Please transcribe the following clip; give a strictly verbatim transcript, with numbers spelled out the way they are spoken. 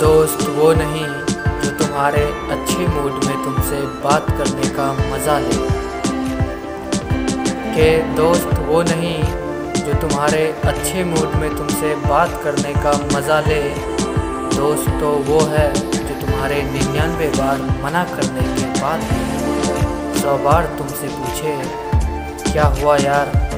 दोस्त वो नहीं जो तुम्हारे अच्छे मूड में तुमसे बात करने का मज़ा ले। के दोस्त वो नहीं जो तुम्हारे अच्छे मूड में तुमसे बात करने का मज़ा ले। दोस्त तो वो है जो तुम्हारे निन्यानवे बार मना करने के बाद सौ बार तुमसे पूछे क्या हुआ यार,